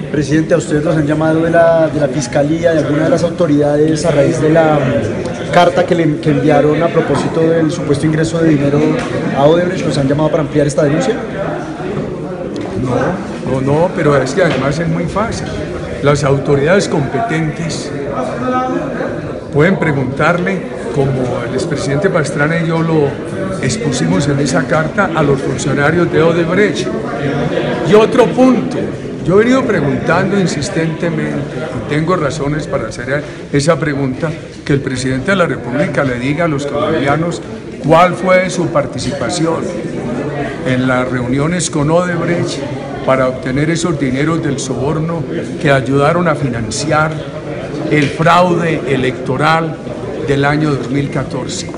Presidente, a ustedes los han llamado de la Fiscalía, de alguna de las autoridades, a raíz de la carta que enviaron a propósito del supuesto ingreso de dinero a Odebrecht. ¿Los han llamado para ampliar esta denuncia? No, pero es que además es muy fácil. Las autoridades competentes pueden preguntarle, como el expresidente Pastrana y yo lo expusimos en esa carta, a los funcionarios de Odebrecht. Y otro punto, yo he venido preguntando insistentemente, y tengo razones para hacer esa pregunta, que el presidente de la República le diga a los colombianos cuál fue su participación en las reuniones con Odebrecht para obtener esos dineros del soborno que ayudaron a financiar el fraude electoral del año 2014.